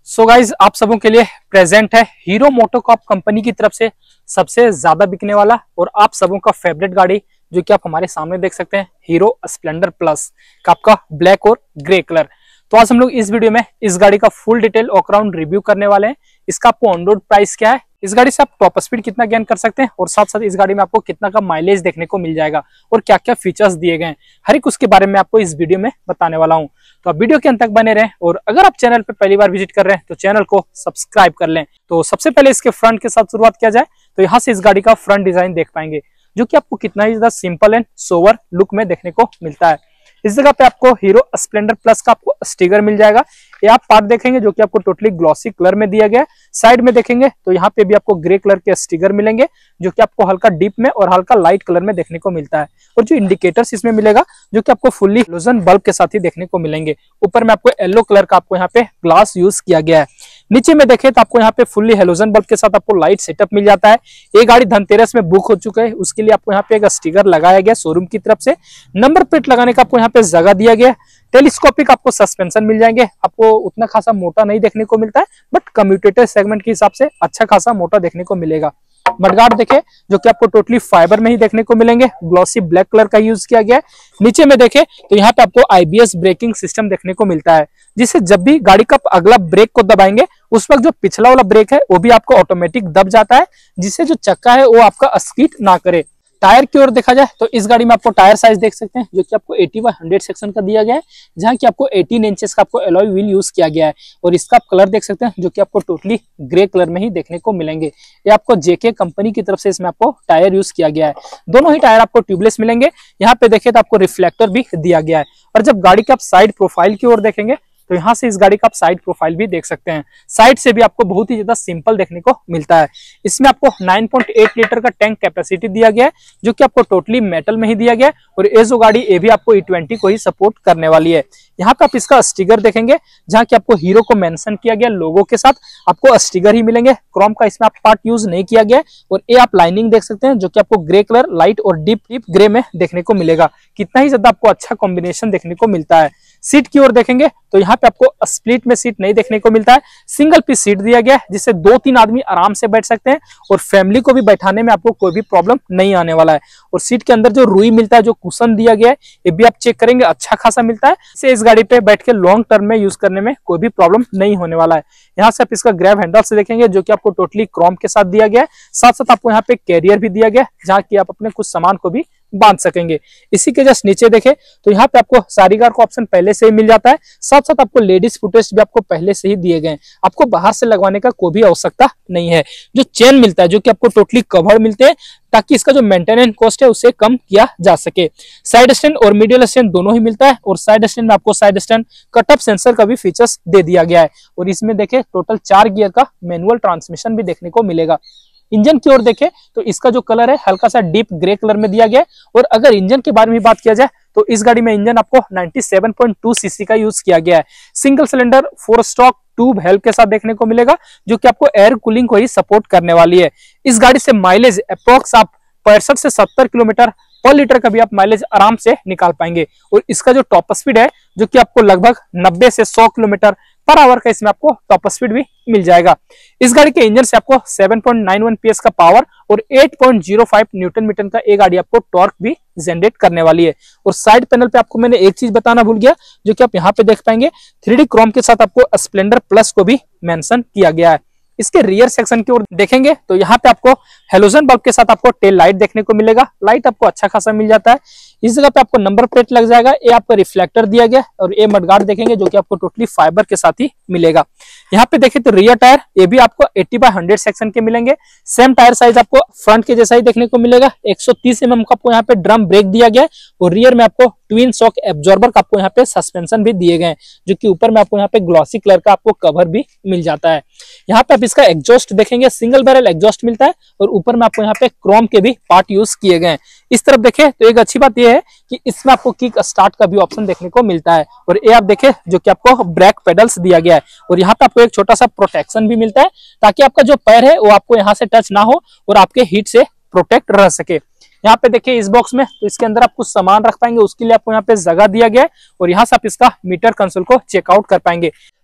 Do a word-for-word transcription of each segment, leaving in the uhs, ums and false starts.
So guys आप सबों के लिए प्रेजेंट है हीरो मोटोकॉर्प कंपनी की तरफ से सबसे ज्यादा बिकने वाला और आप सबों का फेवरेट गाड़ी जो कि आप हमारे सामने देख सकते हैं हीरो स्प्लेंडर प्लस का आपका ब्लैक और ग्रे कलर। तो आज हम लोग इस वीडियो में इस गाड़ी का full detail walk around review करने वाले हैं। इसका आपको ऑन रोड प्राइस क्या है, इस गाड़ी से आप टॉप स्पीड कितना गेन कर सकते हैं और साथ साथ इस गाड़ी में आपको कितना का माइलेज देखने को मिल जाएगा और क्या क्या फीचर्स दिए गए हैं, हर एक उसके बारे में आपको इस वीडियो में बताने वाला हूं। तो आप वीडियो के अंत तक बने रहें और अगर आप चैनल पे पहली बार विजिट कर रहे हैं तो चैनल को सब्सक्राइब कर लें। तो सबसे पहले इसके फ्रंट के साथ शुरुआत किया जाए तो यहाँ से इस गाड़ी का फ्रंट डिजाइन देख पाएंगे जो कि आपको कितना ही ज्यादा सिंपल एंड सोवर लुक में देखने को मिलता है। इस जगह पे आपको हीरो स्प्लेंडर प्लस का आपको स्टिकर मिल जाएगा। ये आप पार्ट देखेंगे जो कि आपको टोटली ग्लॉसी कलर में दिया गया है। साइड में देखेंगे तो यहाँ पे भी आपको ग्रे कलर के स्टिकर मिलेंगे जो कि आपको हल्का डीप में और हल्का लाइट कलर में देखने को मिलता है। और जो इंडिकेटर्स इसमें मिलेगा जो कि आपको फुल्ली हेलोजन बल्ब के साथ ही देखने को मिलेंगे। ऊपर में आपको येलो कलर का आपको यहाँ पे ग्लास यूज किया गया है। नीचे में देखें तो आपको यहाँ पे फुल्ली हेलोजन बल्ब के साथ आपको लाइट सेटअप मिल जाता है। ये गाड़ी धनतेरस में बुक हो चुका है, उसके लिए आपको यहाँ पे एक स्टिकर लगाया गया शोरूम की तरफ से। नंबर प्लेट लगाने का आपको यहाँ पे जगह दिया गया। टेलीस्कोपिक आपको सस्पेंशन मिल जाएंगे। आपको उतना खासा मोटा नहीं देखने को मिलता है बट कम्यूटेटर सेगमेंट के हिसाब से अच्छा खासा मोटा देखने को मिलेगा। मडगार्ड देखे जो कि आपको टोटली फाइबर में ही देखने को मिलेंगे, ग्लॉसी ब्लैक कलर का यूज किया गया है। नीचे में देखे तो यहाँ पे आपको आईबीएस ब्रेकिंग सिस्टम देखने को मिलता है जिससे जब भी गाड़ी का अगला ब्रेक को दबाएंगे उस वक्त जो पिछला वाला ब्रेक है वो भी आपको ऑटोमेटिक दब जाता है जिससे जो चक्का है वो आपका स्किड ना करे। टायर की ओर देखा जाए तो इस गाड़ी में आपको टायर साइज देख सकते हैं जो कि आपको अस्सी बाय हंड्रेड सेक्शन का दिया गया है, जहां कि आपको अठारह इंचेस का आपको एलॉय व्हील यूज किया गया है। और इसका आप कलर देख सकते हैं जो कि आपको टोटली ग्रे कलर में ही देखने को मिलेंगे। ये आपको जेके कंपनी की तरफ से इसमें आपको टायर यूज किया गया है। दोनों ही टायर आपको ट्यूबलेस मिलेंगे। यहाँ पे देखें तो आपको रिफ्लेक्टर भी दिया गया है। और जब गाड़ी के आप साइड प्रोफाइल की ओर देखेंगे तो यहाँ से इस गाड़ी का आप साइड प्रोफाइल भी देख सकते हैं। साइड से भी आपको बहुत ही ज्यादा सिंपल देखने को मिलता है। इसमें आपको नौ पॉइंट आठ लीटर का टैंक कैपेसिटी दिया गया है जो कि आपको टोटली मेटल में ही दिया गया है। और ये जो गाड़ी ये भी आपको ई ट्वेंटी को ही सपोर्ट करने वाली है। यहाँ पे आप इसका स्टिकर देखेंगे जहाँ की आपको हीरो को मेंशन किया गया लोगो के साथ आपको स्टिकर ही मिलेंगे। क्रोम का इसमें आप पार्ट यूज नहीं किया गया। और ये आप लाइनिंग देख सकते हैं जो कि आपको ग्रे कलर लाइट और डीप डीप ग्रे में देखने को मिलेगा। कितना ही ज्यादा आपको अच्छा कॉम्बिनेशन देखने को मिलता है। सीट की ओर देखेंगे तो यहाँ पे आपको स्प्लिट में सीट नहीं देखने को मिलता है, सिंगल पीस सीट दिया गया है जिससे दो तीन आदमी आराम से बैठ सकते हैं और फैमिली को भी बैठाने में आपको कोई भी प्रॉब्लम नहीं आने वाला है। और सीट के अंदर जो रुई मिलता है, जो कुशन दिया गया है, ये भी आप चेक करेंगे अच्छा खासा मिलता है। इससे इस गाड़ी पे बैठ के लॉन्ग टर्म में यूज करने में कोई भी प्रॉब्लम नहीं होने वाला है। यहाँ से आप इसका ग्रैब हैंडल से देखेंगे जो कि आपको टोटली क्रोम के साथ दिया गया है। साथ साथ आपको यहाँ पे कैरियर भी दिया गया है जहाँ की आप अपने कुछ सामान को भी बांध सकेंगे। इसी के जस्ट नीचे देखें तो यहाँ पे आपको सारी कार का ऑप्शन पहले से ही मिल जाता है। साथ साथ आपको लेडीज फुटेज भी आपको पहले से ही दिए गए। आपको बाहर से लगवाने का कोई भी आवश्यकता नहीं है। जो चेन मिलता है जो कि आपको टोटली कवर मिलते हैं ताकि इसका जो मेंटेनेंस कॉस्ट है उसे कम किया जा सके। साइड स्टैंड और मिडिल स्टैंड दोनों ही मिलता है। और साइड स्टैंड में आपको साइड स्टैंड कटअप सेंसर का भी फीचर्स दे दिया गया है। और इसमें देखें टोटल चार गियर का मैनुअल ट्रांसमिशन भी देखने को मिलेगा। इंजन की ओर देखें तो इसका जो कलर है हल्का सा डीप ग्रे कलर में दिया गया है। और अगर इंजन के बारे में बात किया जाए तो इस गाड़ी में इंजन आपको सत्तानवे पॉइंट दो सीसी का यूज किया गया है। Single cylinder four stroke tube help के साथ देखने को मिलेगा जो कि आपको एयर कूलिंग को ही सपोर्ट करने वाली है। इस गाड़ी से माइलेज अप्रोक्स आप पैंसठ से सत्तर किलोमीटर पर लीटर का भी आप माइलेज आराम से निकाल पाएंगे। और इसका जो टॉप स्पीड है जो कि आपको लगभग नब्बे से सौ किलोमीटर पर आवर का इसमें आपको टॉप स्पीड भी मिल जाएगा। इस गाड़ी के इंजन से आपको सात पॉइंट नौ एक पीएस का पावर और आठ पॉइंट शून्य पाँच न्यूटन मीटर का एक गाड़ी आपको टॉर्क भी जनरेट करने वाली है। और साइड पैनल पे आपको मैंने एक चीज बताना भूल गया जो कि आप यहाँ पे देख पाएंगे थ्री डी क्रोम के साथ आपको स्प्लेंडर प्लस को भी मेंशन किया गया है। इसके रियर सेक्शन की ओर देखेंगे तो यहाँ पे आपको हेलोजन बल्ब के साथ आपको टेल लाइट देखने को मिलेगा। लाइट आपको अच्छा खासा मिल जाता है। इस जगह पे आपको नंबर प्लेट लग जाएगा। ये आपको रिफ्लेक्टर दिया गया और ये मडगार्ड देखेंगे जो कि आपको टोटली फाइबर के साथ ही मिलेगा। यहाँ पे देखें तो रियर टायर ये भी आपको अस्सी बाय हंड्रेड सेक्शन के मिलेंगे। सेम टायर साइज आपको फ्रंट के जैसा ही देखने को मिलेगा। एक सौ तीस एम एम का आपको यहाँ पे ड्रम ब्रेक दिया गया है। और रियर में आपको ट्विन शॉक एब्जॉर्बर का आपको यहाँ पे सस्पेंशन भी दिए गए जो कि ऊपर में आपको यहाँ पे ग्लॉसी कलर का आपको कवर भी मिल जाता है। यहाँ पे आप इसका एग्जॉस्ट देखेंगे सिंगल बैरल एग्जॉस्ट मिलता है। और ऊपर में आपको यहाँ पे क्रोम के भी पार्ट यूज किए गए। इस तरफ देखें तो एक अच्छी बात यह है कि इसमें आपको किक स्टार्ट का भी ऑप्शन देखने को मिलता है। और ये आप देखें जो कि आपको ब्रेक पेडल्स दिया गया है। और यहाँ पे आपको एक छोटा सा प्रोटेक्शन भी मिलता है ताकि आपका जो पैर है वो आपको यहाँ से टच ना हो और आपके हीट से प्रोटेक्ट रह सके। यहाँ पे देखिए इस बॉक्स में तो इसके अंदर आप कुछ सामान रख पाएंगे, उसके लिए आपको यहाँ पे जगह दिया गया है। और यहाँ से आप इसका मीटर कंसोल को चेकआउट कर पाएंगे।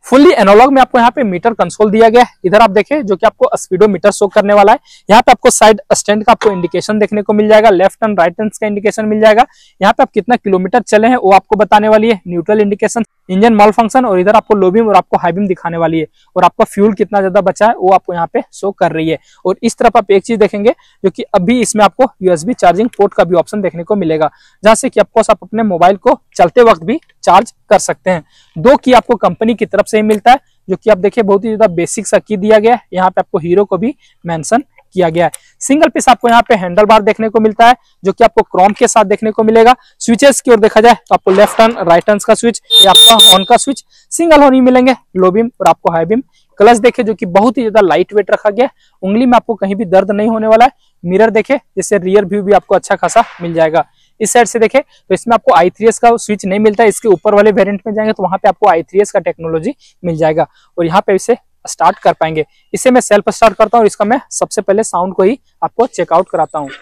फुल्ली एनालॉग में आपको यहाँ पे मीटर कंसोल दिया गया है। इधर आप देखें जो कि आपको स्पीडोमीटर शो करने वाला है। यहाँ पे आपको साइड स्टैंड का आपको इंडिकेशन देखने को मिल जाएगा, लेफ्ट एंड राइट हैंड का इंडिकेशन मिल जाएगा। यहाँ पे आप कितना किलोमीटर चले हैं वो आपको बताने वाली है। Neutral indication, engine malfunction, और इधर आपको लो बीम और आपको हाई बीम दिखाने वाली है, और आपका फ्यूल कितना ज्यादा बचा है वो आपको यहाँ पे शो कर रही है। और इस तरफ आप एक चीज देखेंगे जो कि अभी इसमें आपको यूएसबी चार्जिंग पोर्ट का भी ऑप्शन देखने को मिलेगा, जहां से कि आपको आप अपने मोबाइल को चलते वक्त भी चार्ज कर सकते हैं। दो की आपको कंपनी की तरफ से ही मिलता है, जो कि आप देखिए बहुत ही ज्यादा बेसिक सा की दिया गया है। यहाँ पे आपको हीरो को भी मेंशन किया गया है। सिंगल पीस आपको यहाँ पे हैंडल बार देखने को मिलता है, जो कि आपको क्रोम के साथ देखने को मिलेगा। स्विचेस की ओर देखा जाए तो आपको लेफ्ट हैंड राइट हैंड का स्विच, ये आपका ऑन का स्विच सिंगल ऑन ही मिलेंगे, लो बीम और आपको हाई बीम। क्लच देखे जो कि बहुत ही ज्यादा लाइट वेट रखा गया है, उंगली में आपको कहीं भी दर्द नहीं होने वाला है। मिरर देखे जिससे रियर व्यू भी आपको अच्छा खासा मिल जाएगा। इस साइड से देखे तो इसमें आपको आई थ्री एस का स्विच नहीं मिलता है, इसके ऊपर वाले वेरिएंट में जाएंगे तो वहां पे आपको आई थ्री एस का टेक्नोलॉजी मिल जाएगा, और यहाँ पे इसे स्टार्ट कर पाएंगे। इसे मैं सेल्फ स्टार्ट करता हूँ और इसका मैं सबसे पहले साउंड को ही आपको चेकआउट कराता हूँ।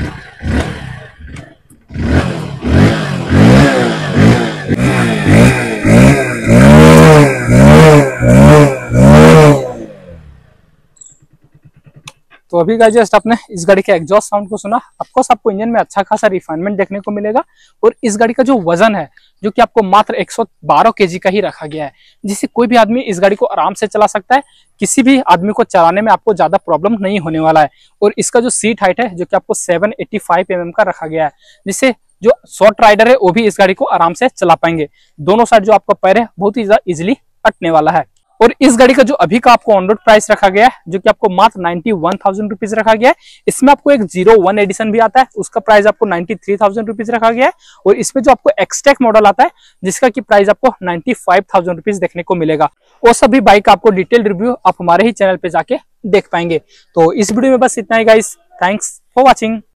तो अभी गाइस जस्ट आपने इस गाड़ी के एग्जॉस्ट साउंड को सुना। ऑफकोर्स आपको इंजन में अच्छा खासा रिफाइनमेंट देखने को मिलेगा, और इस गाड़ी का जो वजन है जो कि आपको मात्र एक सौ बारह केजी का ही रखा गया है, जिससे कोई भी आदमी इस गाड़ी को आराम से चला सकता है। किसी भी आदमी को चलाने में आपको ज्यादा प्रॉब्लम नहीं होने वाला है। और इसका जो सीट हाइट है जो कि आपको seven eighty five M M का रखा गया है, जिससे जो शॉर्ट राइडर है वो भी इस गाड़ी को आराम से चला पाएंगे। दोनों साइड जो आपका पैर है बहुत ही ज्यादा इजिली अटने वाला है। और इस गाड़ी का जो अभी का आपको ऑन रोड प्राइस रखा गया है जो कि आपको मात्र नाइन्टी वन थाउजेंड रुपीज रखा गया है। इसमें आपको एक जीरो वन एडिशन भी आता है, उसका प्राइस आपको नाइन्टी थ्री थाउजेंड रुपीज रखा गया है। और इसमें जो आपको एक्सटेक मॉडल आता है जिसका की प्राइस आपको नाइन्टी फाइव थाउजेंड रुपीज देखने को मिलेगा। वो सभी बाइक का आपको डिटेल रिव्यू आप हमारे ही चैनल पे जाके देख पाएंगे। तो इस वीडियो में बस इतना ही गाइस, थैंक्स फॉर वॉचिंग।